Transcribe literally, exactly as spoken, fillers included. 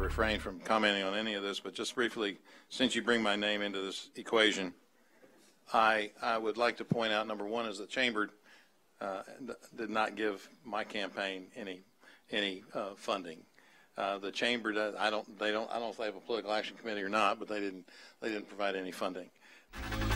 refrain from commenting on any of this, but just briefly, since you bring my name into this equation, I, I would like to point out, number one, is the Chamber uh, did not give my campaign any any uh, funding. Uh, the Chamber does. I don't. They don't. I don't know if they have a political action committee or not, but they didn't. They didn't provide any funding.